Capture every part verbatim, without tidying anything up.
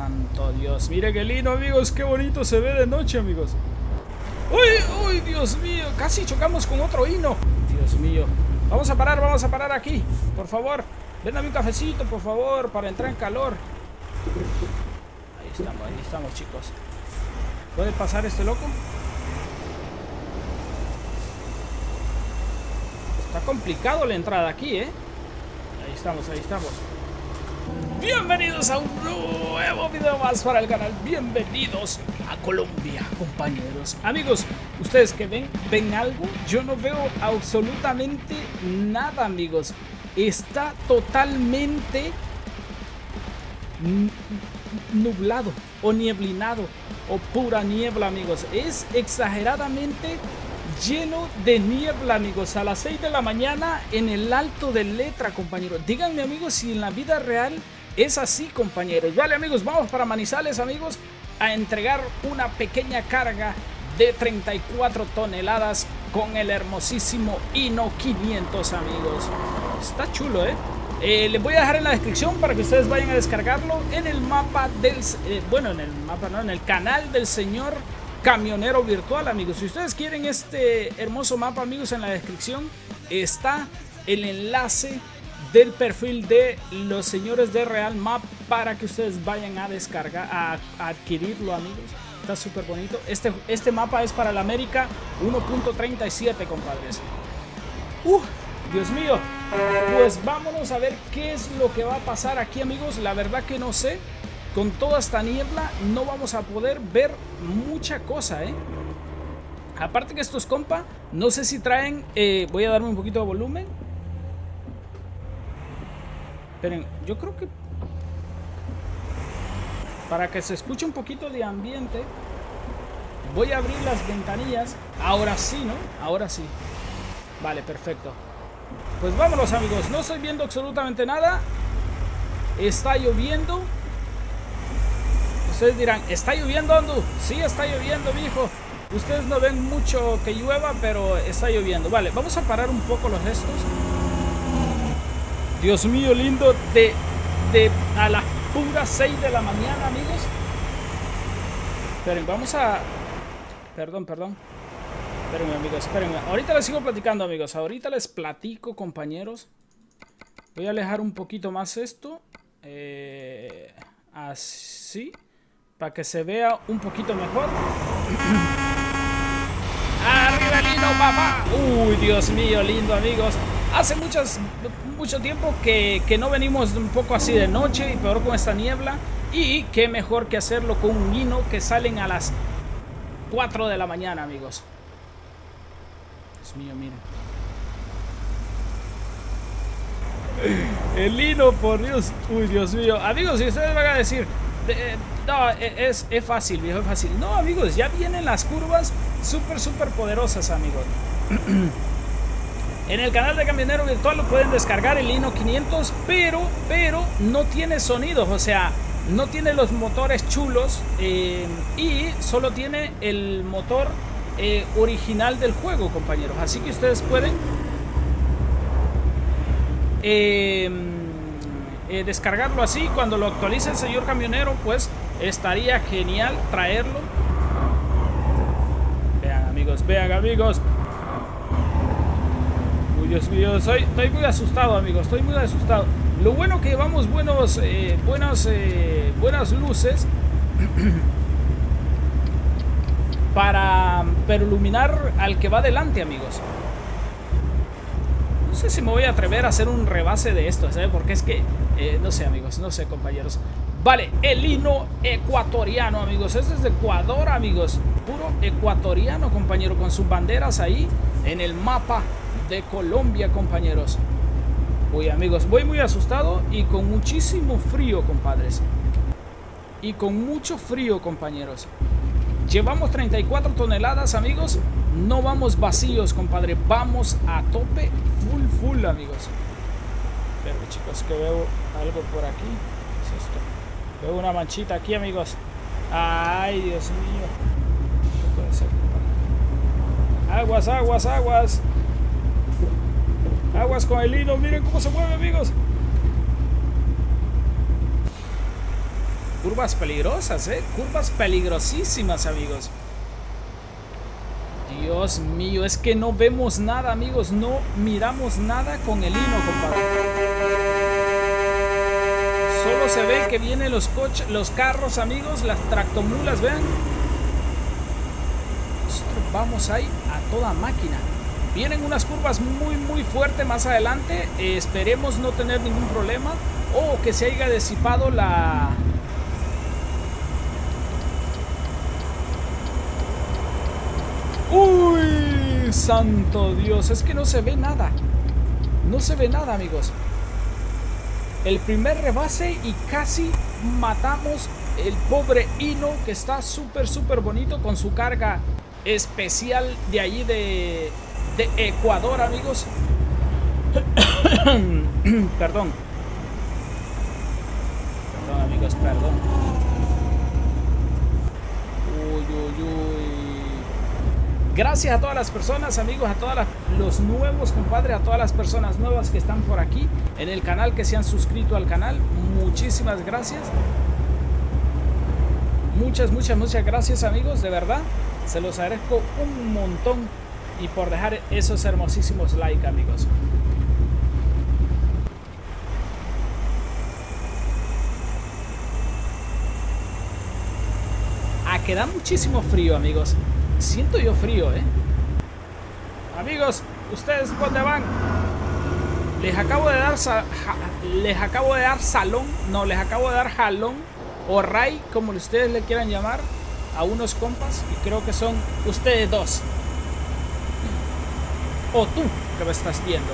santo Dios. Mire qué lindo, amigos. Qué bonito se ve de noche, amigos. ¡Uy, uy, Dios mío! Casi chocamos con otro hino. Dios mío. Vamos a parar, vamos a parar aquí. Por favor, véndame un cafecito, por favor, para entrar en calor. Ahí estamos, ahí estamos, chicos. ¿Puede pasar este loco? Está complicado la entrada aquí, ¿eh? Ahí estamos, ahí estamos. Bienvenidos a un nuevo video más para el canal. Bienvenidos a Colombia, compañeros. Amigos, ustedes que ven, ¿ven algo? Yo no veo absolutamente nada, amigos. Está totalmente nublado o nieblinado o pura niebla, amigos. Es exageradamente lleno de niebla, amigos, a las seis de la mañana en el Alto de Letra, compañeros. Díganme, amigos, si en la vida real es así, compañeros. Vale, amigos, vamos para Manizales, amigos, a entregar una pequeña carga de treinta y cuatro toneladas con el hermosísimo Hino quinientos, amigos. Está chulo, ¿eh? Eh, les voy a dejar en la descripción para que ustedes vayan a descargarlo en el mapa del... Eh, bueno, en el mapa, no, en el canal del señor Camionero Virtual, amigos. Si ustedes quieren este hermoso mapa, amigos, en la descripción está el enlace del perfil de los señores de Real Map para que ustedes vayan a descargar, a, a adquirirlo, amigos. Está súper bonito. Este, este mapa es para la América uno punto treinta y siete, compadres. Uh, Dios mío. Pues vámonos a ver qué es lo que va a pasar aquí, amigos. La verdad que no sé. Con toda esta niebla no vamos a poder ver mucha cosa, ¿eh? Aparte que estos compa, no sé si traen... Eh, voy a darme un poquito de volumen. Esperen, yo creo que... para que se escuche un poquito de ambiente, voy a abrir las ventanillas. Ahora sí, ¿no? Ahora sí. Vale, perfecto. Pues vámonos, amigos. No estoy viendo absolutamente nada. Está lloviendo. Ustedes dirán, ¿está lloviendo, Andu? Sí, está lloviendo, viejo. Ustedes no ven mucho que llueva, pero está lloviendo. Vale, vamos a parar un poco los gestos. Dios mío, lindo. De, de a las puras seis de la mañana, amigos. Esperen, vamos a... Perdón, perdón. Espérenme, amigos, espérenme. Ahorita les sigo platicando, amigos. Ahorita les platico, compañeros. Voy a alejar un poquito más esto. Eh, así. Para que se vea un poquito mejor. ¡Arriba el hino, papá! ¡Uy, Dios mío, lindo, amigos! Hace muchas, mucho tiempo que, que no venimos un poco así de noche y peor con esta niebla. Y qué mejor que hacerlo con un hino que salen a las cuatro de la mañana, amigos. Dios mío, miren. El hino, por Dios. Uy, Dios mío. Amigos, si ustedes van a decir... Eh, no, es, es fácil, viejo, es fácil. No, amigos, ya vienen las curvas súper, súper poderosas, amigos. En el canal de Camionero Virtual lo pueden descargar el Hino quinientos, pero, pero no tiene sonidos, o sea, no tiene los motores chulos eh, y solo tiene el motor eh, original del juego, compañeros. Así que ustedes pueden eh, eh, descargarlo así. Cuando lo actualice el señor camionero, pues estaría genial traerlo. Vean, amigos, vean, amigos. Uy, Dios mío, soy, estoy muy asustado, amigos, estoy muy asustado. Lo bueno que llevamos buenos, eh, buenas, eh, buenas luces para, para iluminar al que va delante, amigos. No sé si me voy a atrever a hacer un rebase de esto, ¿sabes? Porque es que, eh, no sé, amigos, no sé, compañeros. Vale, el hino ecuatoriano, amigos. Este es de Ecuador, amigos. Puro ecuatoriano, compañero, con sus banderas ahí en el mapa de Colombia, compañeros. Uy, amigos, voy muy asustado y con muchísimo frío, compadres. Y con mucho frío, compañeros. Llevamos treinta y cuatro toneladas, amigos. No vamos vacíos, compadre. Vamos a tope, full, full, amigos. Pero, chicos, que veo algo por aquí. ¿Qué es esto? Veo una manchita aquí, amigos. Ay, Dios mío. ¿Qué puede ser? Aguas, aguas, aguas. Aguas con el hino. Miren cómo se mueve, amigos. curvas peligrosas, ¿eh? Curvas peligrosísimas, amigos. Dios mío, es que no vemos nada, amigos. No miramos nada con el hino, compadre. Solo se ve que vienen los coches, los carros, amigos, las tractomulas, vean. Nosotros vamos ahí a toda máquina. Vienen unas curvas muy, muy fuertes más adelante. Eh, esperemos no tener ningún problema. O que se haya disipado la... ¡Uy! ¡Santo Dios! Es que no se ve nada. No se ve nada, amigos. El primer rebase y casi matamos el pobre hino, que está súper, súper bonito con su carga especial de allí de, de Ecuador, amigos. Perdón. Perdón, amigos, perdón. Uy, uy, uy. Gracias a todas las personas, amigos, a todos los nuevos, compadre, a todas las personas nuevas que están por aquí en el canal, que se han suscrito al canal. Muchísimas gracias. Muchas, muchas, muchas gracias, amigos, de verdad. Se los agradezco un montón y por dejar esos hermosísimos likes, amigos. Ah, que da muchísimo frío, amigos. Siento yo frío, ¿eh? Amigos, ¿ustedes dónde van? Les acabo de dar sa les acabo de dar salón, no, les acabo de dar jalón o ray, como ustedes le quieran llamar, a unos compas, y creo que son ustedes dos. O tú, que me estás viendo.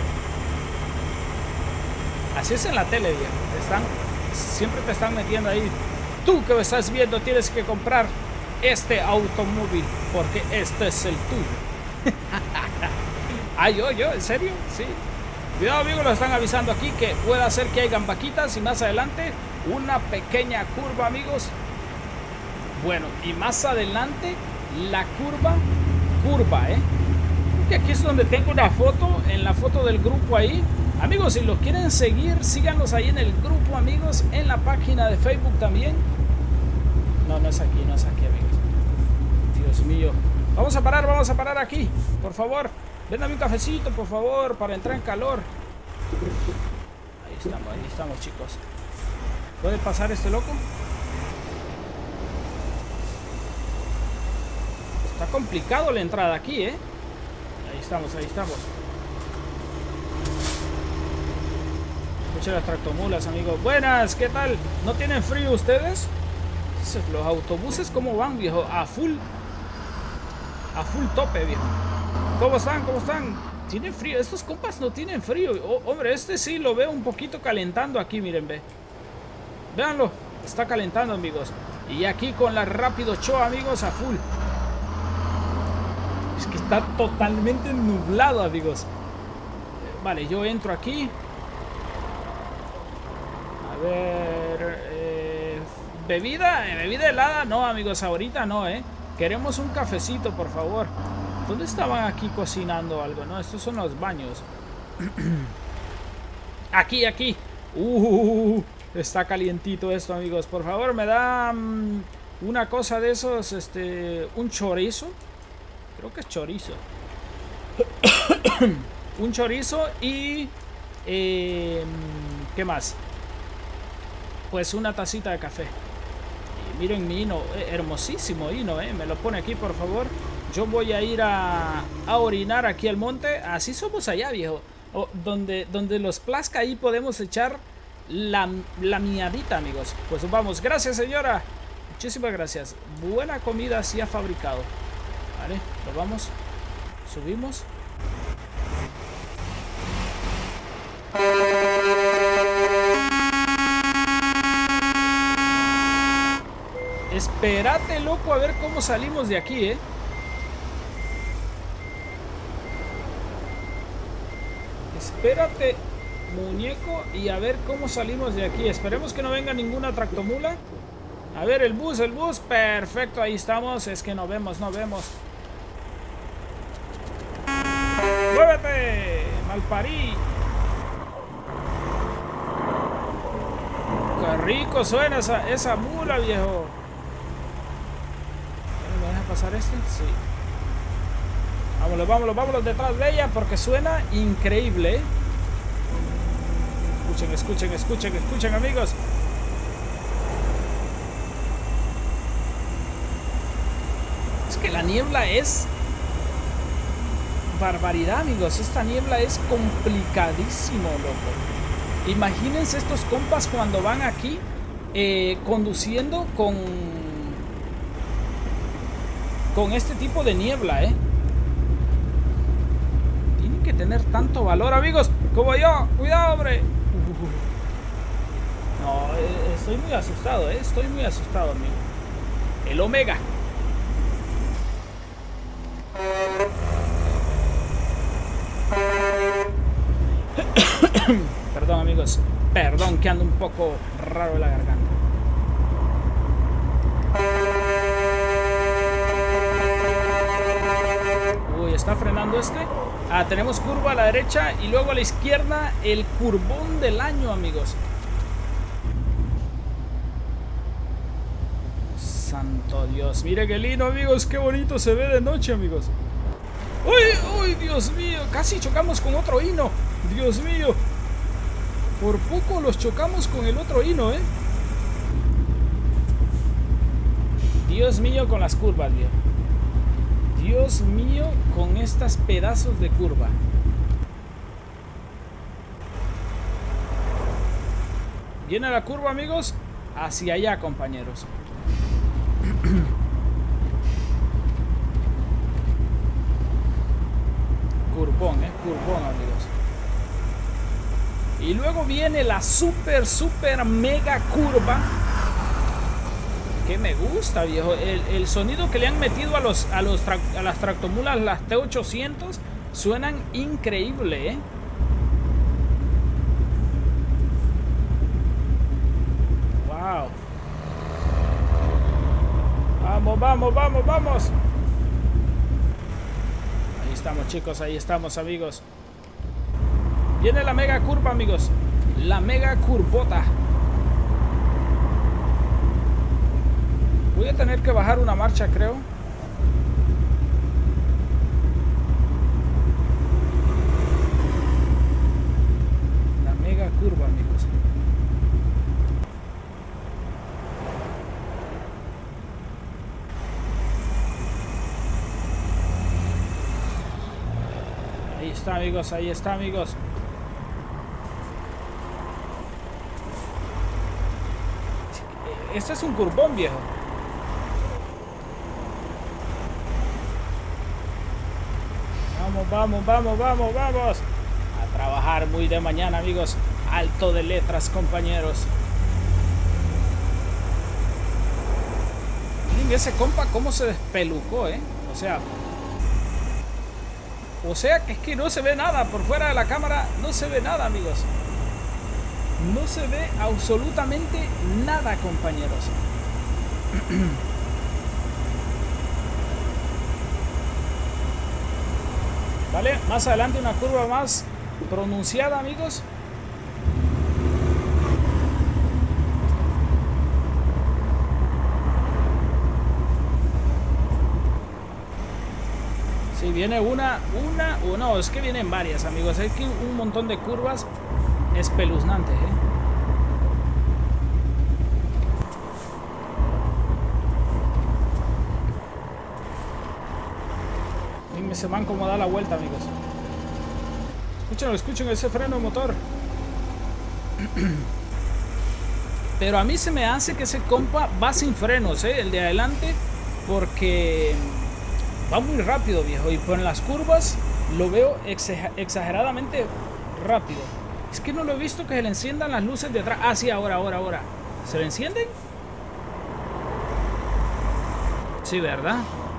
Así es en la tele, viejo. Están, siempre te están metiendo ahí. Tú que me estás viendo tienes que comprar este automóvil porque este es el tuyo. Ah, yo, yo, ¿en serio? Sí. Cuidado, amigos, lo están avisando aquí que puede hacer que hayan vaquitas y más adelante una pequeña curva, amigos. Bueno, y más adelante la curva, curva, ¿eh? Que aquí es donde tengo una foto, en la foto del grupo ahí. Amigos, si los quieren seguir, síganos ahí en el grupo, amigos, en la página de Facebook también. No, no es aquí, no es aquí, amigos. Dios mío. Vamos a parar, vamos a parar aquí. Por favor, véndame un cafecito, por favor, para entrar en calor. Ahí estamos, ahí estamos, chicos. ¿Puede pasar este loco? Está complicado la entrada aquí, ¿eh? Ahí estamos, ahí estamos. Escuchen las tractomulas, amigos. Buenas, ¿qué tal? ¿No tienen frío ustedes? Los autobuses, ¿cómo van, viejo? A full. A full tope, viejo. ¿Cómo están? ¿Cómo están? ¿Tienen frío? Estos compas no tienen frío. Oh, hombre, este sí lo veo un poquito calentando aquí, miren, ve. Véanlo. Está calentando, amigos. Y aquí con la Rápido Show, amigos, a full. Es que está totalmente nublado, amigos. Vale, yo entro aquí. A ver... Eh, ¿Bebida? ¿Bebida helada? No, amigos, ahorita no, ¿eh? Queremos un cafecito, por favor. ¿Dónde estaban aquí cocinando algo? No, estos son los baños. Aquí, aquí. Uh, está calientito esto, amigos. Por favor, me da um, una cosa de esos, este, un chorizo. Creo que es chorizo. Un chorizo y... Eh, ¿qué más? Pues una tacita de café. Y miren mi hino, eh, hermosísimo hino, eh. Me lo pone aquí, por favor. Yo voy a ir a, a orinar aquí al monte. Así somos allá, viejo. O, donde, donde los plazca, ahí podemos echar la, la miadita, amigos. Pues vamos. Gracias, señora. Muchísimas gracias. Buena comida se ha fabricado. Vale, lo vamos. Subimos. Espérate, loco, a ver cómo salimos de aquí, eh. Espérate, muñeco, y a ver cómo salimos de aquí. Esperemos que no venga ninguna tractomula. A ver, el bus, el bus. Perfecto, ahí estamos. Es que no vemos, no vemos. ¡Muévete! ¡Malparí! rico suena esa, esa mula, viejo. ¿Me deja pasar este? Sí. Vámonos, vámonos, vámonos detrás de ella porque suena increíble. Escuchen, escuchen, escuchen, escuchen, amigos. Es que la niebla es barbaridad, amigos. Esta niebla es complicadísimo, loco. Imagínense estos compas cuando van aquí eh, conduciendo con con este tipo de niebla, eh. Tienen que tener tanto valor, amigos, como yo. Cuidado, hombre. Uh. No, eh, estoy muy asustado, eh. Estoy muy asustado, amigo. El Omega. Perdón, amigos. Perdón que ando un poco raro de la garganta. Uy, está frenando este. Ah, tenemos curva a la derecha y luego a la izquierda el curvón del año, amigos. Santo Dios. Mire qué lindo, amigos. Qué bonito se ve de noche, amigos. ¡Uy, uy, Dios mío! Casi chocamos con otro hino. Dios mío. Por poco los chocamos con el otro hino, ¿eh? Dios mío con las curvas, viejo. Dios mío con estas pedazos de curva. Viene la curva, amigos. Hacia allá, compañeros. Curvón, eh. Curvón, amigos. Y luego viene la super, super, mega curva. Que me gusta, viejo. El, el sonido que le han metido a los a los a las tractomulas, las T ochocientos, suenan increíble, ¿eh? Wow. Vamos, vamos, vamos, vamos. Ahí estamos, chicos. Ahí estamos, amigos. Viene la mega curva, amigos. La mega curvota. Voy a tener que bajar una marcha, creo. La mega curva, amigos. Ahí está, amigos. Ahí está, amigos. Este es un curvón, viejo. Vamos, vamos, vamos, vamos, vamos. A trabajar muy de mañana, amigos. Alto de letras, compañeros. Miren ese compa cómo se despelucó, eh. O sea. O sea que es que no se ve nada. Por fuera de la cámara no se ve nada, amigos. No se ve absolutamente nada, compañeros. Vale, más adelante una curva más pronunciada, amigos. Si sí, viene una, una, o no, es que vienen varias, amigos. Hay que un montón de curvas espeluznantes, ¿eh? Miren ese man como da la vuelta, amigos. Escuchen, escuchen ese freno de motor. Pero a mí se me hace que ese compa va sin frenos, ¿eh? El de adelante, porque va muy rápido, viejo. Y por las curvas lo veo exageradamente rápido. Es que no lo he visto que se le enciendan las luces de atrás. Ah, sí, ahora, ahora, ahora. ¿Se le encienden? Sí, ¿verdad?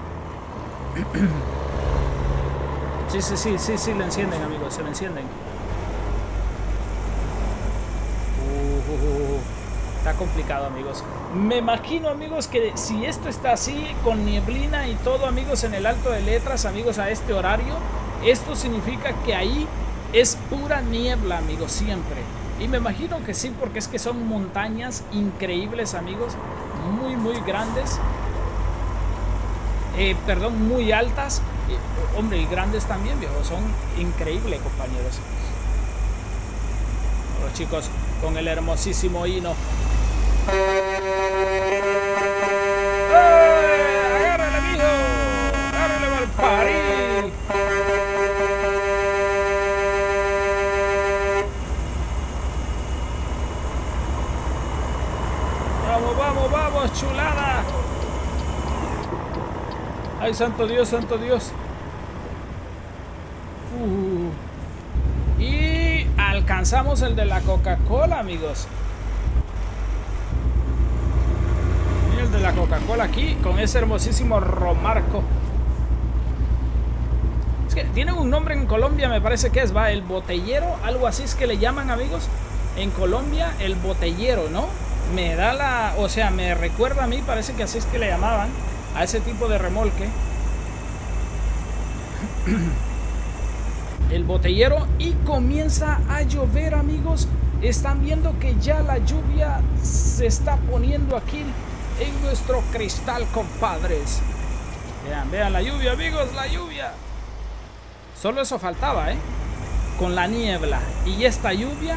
Sí, sí, sí, sí, sí, le encienden, amigos. Se le encienden. Uh, uh, uh. Está complicado, amigos. Me imagino, amigos, que si esto está así, con nieblina y todo, amigos, en el alto de letras, amigos, a este horario, esto significa que ahí es pura niebla, amigos, siempre. Y me imagino que sí, porque es que son montañas increíbles, amigos. Muy, muy grandes. Eh, perdón, muy altas. Eh, hombre, y grandes también, viejo. Son increíbles, compañeros. Los chicos con el hermosísimo hino. ¡Eh! ¡Agárrale, mijo! ¡Agárrale, Valparí! ¡Vamos, vamos, vamos, chulada! ¡Ay, santo Dios, santo Dios! Uh. Y alcanzamos el de la Coca-Cola, amigos. Mira el de la Coca-Cola aquí, con ese hermosísimo romarco. Es que tienen un nombre en Colombia, me parece que es, va, el botellero, algo así es que le llaman, amigos. En Colombia, el botellero, ¿no? Me da la, o sea, me recuerda a mí, parece que así es que le llamaban a ese tipo de remolque. El botellero. Y comienza a llover, amigos. Están viendo que ya la lluvia se está poniendo aquí en nuestro cristal, compadres. Vean, vean la lluvia, amigos, la lluvia. Solo eso faltaba, ¿eh? Con la niebla y esta lluvia.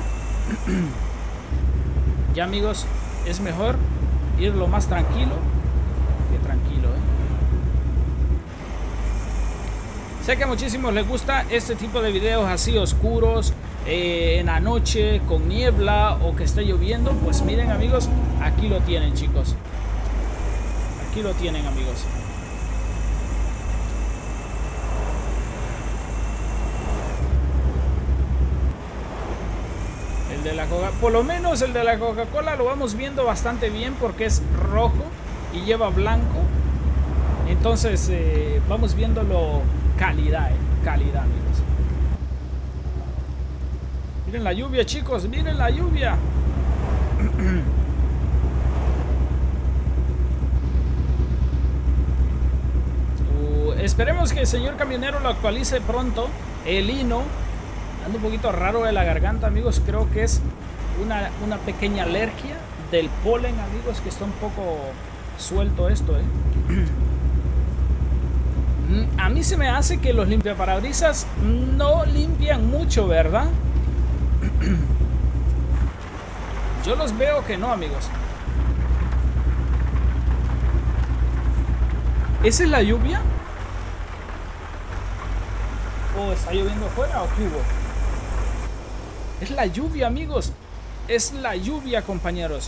Ya, amigos, es mejor ir lo más tranquilo que tranquilo, ¿eh? Sé que a muchísimos les gusta este tipo de videos así oscuros, eh, en la noche, con niebla o que esté lloviendo. Pues miren, amigos, aquí lo tienen, chicos. Aquí lo tienen, amigos. El de la Coca, por lo menos el de la Coca-Cola lo vamos viendo bastante bien porque es rojo y lleva blanco. Entonces eh, vamos viéndolo calidad, eh, calidad, amigos. Miren la lluvia, chicos, miren la lluvia. uh, esperemos que el señor camionero lo actualice pronto. El hino anda un poquito raro de la garganta, amigos. Creo que es una, una pequeña alergia del polen, amigos, que está un poco suelto esto, eh. A mí se me hace que los limpiaparabrisas no limpian mucho, ¿verdad? Yo los veo que no, amigos. ¿Esa es la lluvia? ¿O está lloviendo afuera o qué hubo? Es la lluvia, amigos. Es la lluvia, compañeros.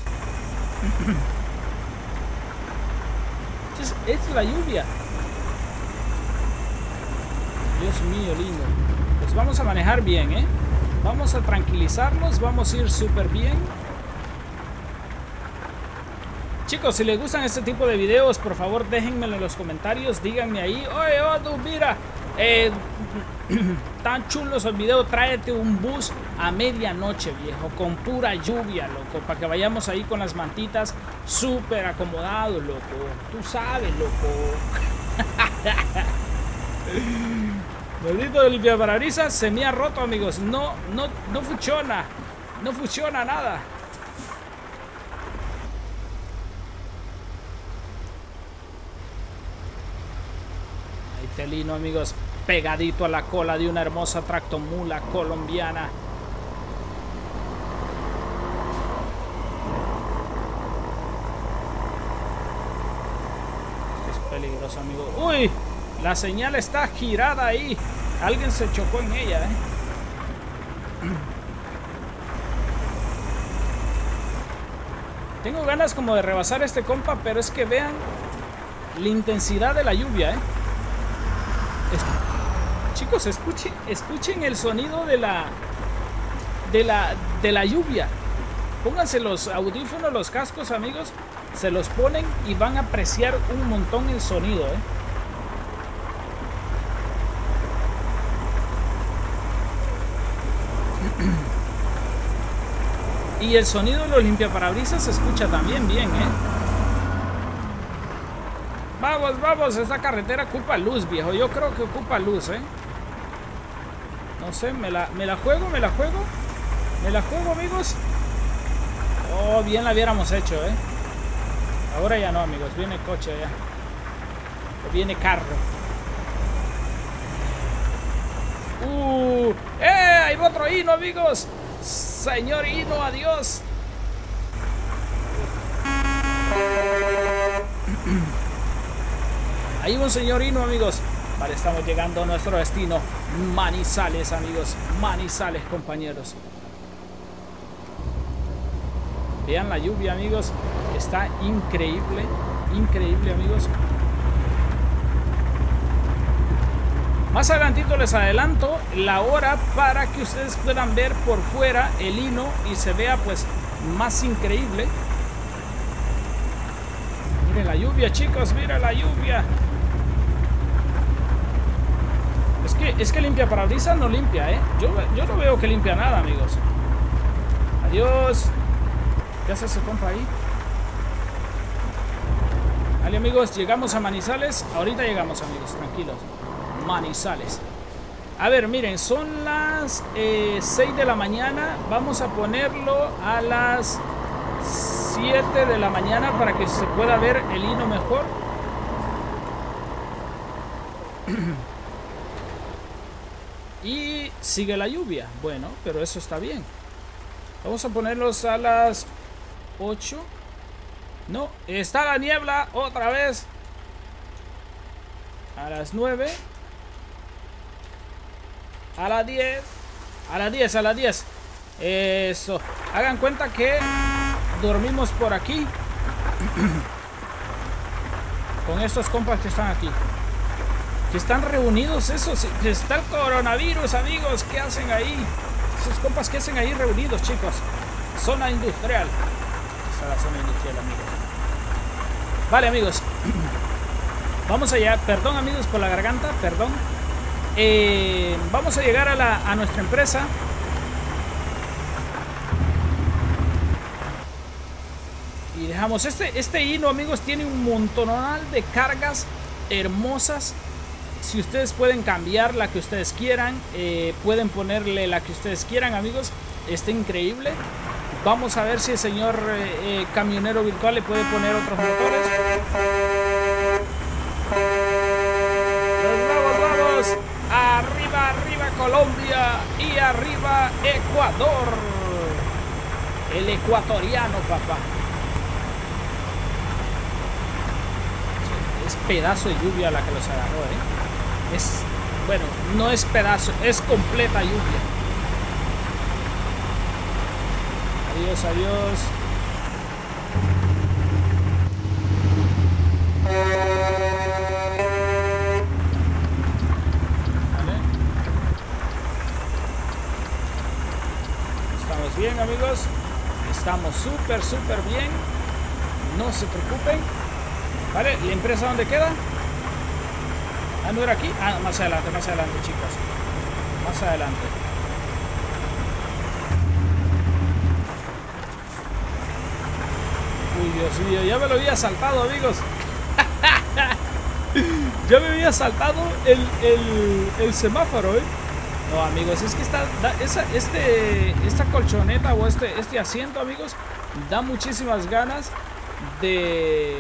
Es, es la lluvia. Dios mío, lindo. Pues vamos a manejar bien, ¿eh? Vamos a tranquilizarnos, vamos a ir súper bien. Chicos, si les gustan este tipo de videos, por favor déjenmelo en los comentarios. Díganme ahí, oye, Odu, mira, eh, tan chulos el video, tráete un bus a medianoche, viejo, con pura lluvia, loco, para que vayamos ahí con las mantitas súper acomodados, loco. Tú sabes, loco. Maldito limpiaparabrisas, se me ha roto, amigos. No, no, no funciona. No funciona nada. Ahí telino, amigos, pegadito a la cola de una hermosa tractomula colombiana. Es peligroso, amigo. ¡Uy! La señal está girada ahí. Alguien se chocó en ella, ¿eh? Tengo ganas como de rebasar este compa, pero es que vean la intensidad de la lluvia, ¿eh? Es... Chicos, escuchen, escuchen el sonido de la, de la de la lluvia. Pónganse los audífonos, los cascos, amigos. Se los ponen y van a apreciar un montón el sonido, ¿eh? Y el sonido de los limpiaparabrisas se escucha también bien, ¿eh? Vamos, vamos, esta carretera ocupa luz, viejo. Yo creo que ocupa luz, ¿eh? No sé, me la, me la juego, me la juego. Me la juego, amigos. Oh, bien la hubiéramos hecho, eh. Ahora ya no, amigos. Viene coche ya. O viene carro. Uh, ¡Eh! Ahí va otro hino, amigos. Señor hino, adiós. Ahí va un señor hino, amigos. Vale, estamos llegando a nuestro destino. Manizales, amigos. Manizales, compañeros. Vean la lluvia, amigos. Está increíble. Increíble, amigos. Más adelantito les adelanto la hora para que ustedes puedan ver por fuera el hino y se vea pues más increíble. Miren la lluvia, chicos, miren la lluvia. Es que, es que limpia parabrisas no limpia, ¿eh? Yo, yo no veo que limpia nada, amigos. Adiós. ¿Qué hace ese compa ahí? Vale, amigos, llegamos a Manizales. Ahorita llegamos, amigos, tranquilos. Manizales. A ver, miren, son las eh, seis de la mañana. Vamos a ponerlo a las siete de la mañana para que se pueda ver el hino mejor. Y sigue la lluvia. Bueno, pero eso está bien. Vamos a ponerlos a las ocho. No, está la niebla otra vez. A las nueve. A las diez. A las diez, a las diez. Eso. Hagan cuenta que dormimos por aquí. Con estos compas que están aquí. Que están reunidos esos. Que está el coronavirus, amigos. ¿Qué hacen ahí? Esos compas que hacen ahí reunidos, chicos. Zona industrial. Esta es la zona industrial, amigos. Vale, amigos. Vamos allá. Perdón, amigos, por la garganta. Perdón. Eh, vamos a llegar a, la, a nuestra empresa. Y dejamos este, este hino, amigos, tiene un montonal de cargas hermosas. Si ustedes pueden cambiar la que ustedes quieran, eh, pueden ponerle la que ustedes quieran, amigos. Está increíble. Vamos a ver si el señor eh, eh, camionero virtual le puede poner otros motores. Nos vamos, vamos. Arriba, arriba Colombia y arriba Ecuador. El ecuatoriano, papá. Es pedazo de lluvia la que los agarró, ¿eh? Es, bueno, no es pedazo, es completa lluvia. Adiós, adiós. Vale. Estamos bien, amigos. Estamos súper, súper bien. No se preocupen. Vale, ¿la empresa dónde queda? Ah, ¿no era aquí? Ah, más adelante, más adelante, chicos. Más adelante. Uy, Dios mío, ya me lo había saltado, amigos. Ya me había saltado el, el, el semáforo, ¿eh? No, amigos, es que esta, da, esa, este, esta colchoneta o este, este asiento, amigos, da muchísimas ganas de...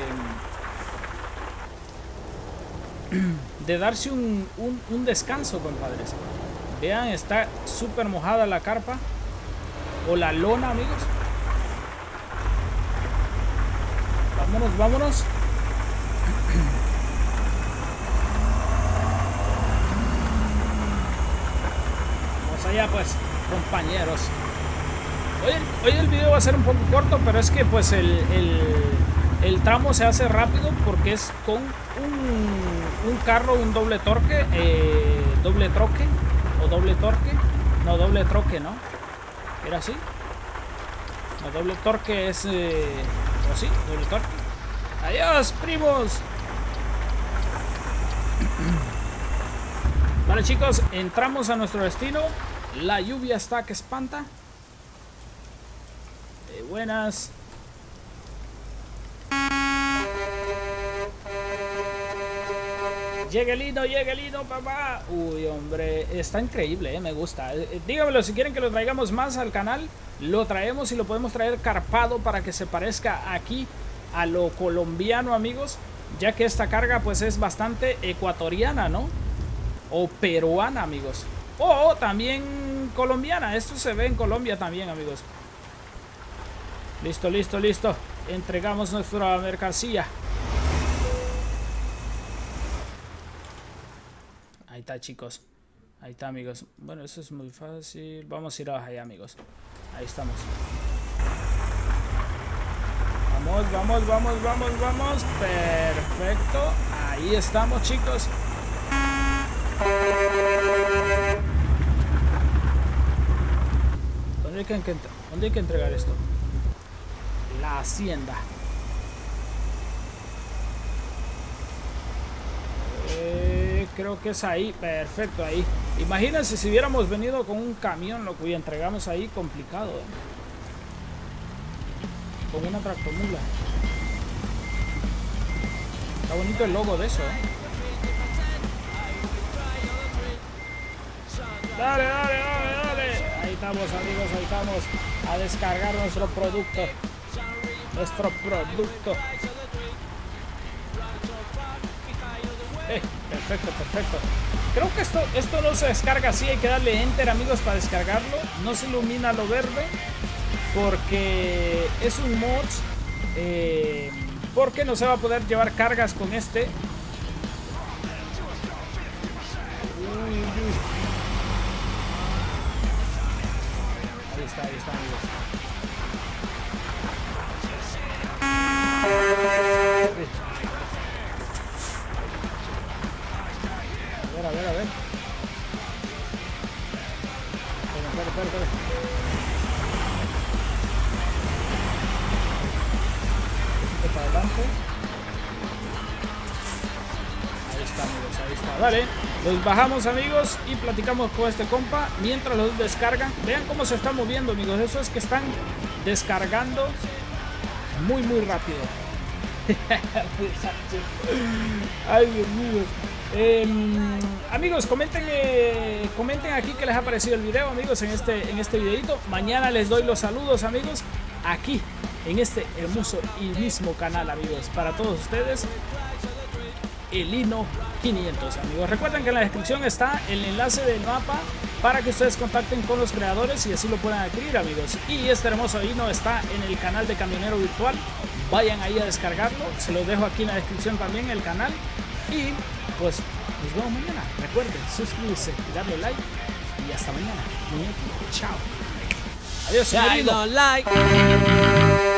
de darse un, un, un descanso, compadres. Vean, está súper mojada la carpa o la lona, amigos. Vámonos, vámonos. Vamos allá, pues, compañeros. Hoy el, hoy el video va a ser un poco corto, pero es que pues el, el, el tramo se hace rápido porque es con un, un carro, un doble torque, eh, doble troque o doble torque. No, doble troque, ¿no? ¿Era así? No, doble torque es... Eh, ¿o sí? Doble torque. ¡Adiós, primos! Vale, chicos, entramos a nuestro destino. La lluvia está que espanta. Eh, buenas. Llegue el hino, llegue el hino, papá. Uy, hombre, está increíble, eh, me gusta. Eh, díganmelo si quieren que lo traigamos más al canal. Lo traemos y lo podemos traer carpado para que se parezca aquí a lo colombiano, amigos. Ya que esta carga pues es bastante ecuatoriana, ¿no? O peruana, amigos. O también colombiana. Esto se ve en Colombia también, amigos. Listo, listo, listo. Entregamos nuestra mercancía. Ahí está, chicos. Ahí está, amigos. Bueno, eso es muy fácil. Vamos a ir allá, amigos. Ahí estamos. Vamos, vamos, vamos, vamos, vamos. Perfecto. Ahí estamos, chicos. ¿Dónde hay que, dónde hay que entregar esto? La hacienda. Eh, creo que es ahí. Perfecto, ahí. Imagínense si hubiéramos venido con un camión, lo que entregamos ahí, complicado, ¿eh? Con una tractomula. Está bonito el logo de eso, ¿eh? Dale, dale, dale, dale. Ahí estamos, amigos, ahí estamos. A descargar nuestro producto. Nuestro producto. Eh, perfecto, perfecto. Creo que esto, esto no se descarga así. Hay que darle enter, amigos, para descargarlo. No se ilumina lo verde porque es un mod. Eh, porque no se va a poder llevar cargas con este. Uy, uy. Ahí está, ahí está, amigos. A ver, a ver, a ver. Espera, espera, espera, espera. Para adelante. Ahí está, amigos, ahí está. Vale, los bajamos, amigos, y platicamos con este compa mientras los descargan. Vean cómo se está moviendo, amigos. Eso es que están descargando muy, muy rápido. Ay, Dios mío. Eh, amigos, comenten, eh, comenten aquí qué les ha parecido el video, amigos, en este, en este videito. Mañana les doy los saludos, amigos, aquí en este hermoso y mismo canal, amigos, para todos ustedes, el Hino quinientos, amigos. Recuerden que en la descripción está el enlace del mapa para que ustedes contacten con los creadores y así lo puedan adquirir, amigos. Y este hermoso Hino está en el canal de Camionero Virtual. Vayan ahí a descargarlo. Se los dejo aquí en la descripción también, el canal. Y pues nos vemos mañana. Recuerden suscribirse y darle like. Y hasta mañana. Chao. Adiós, señorito.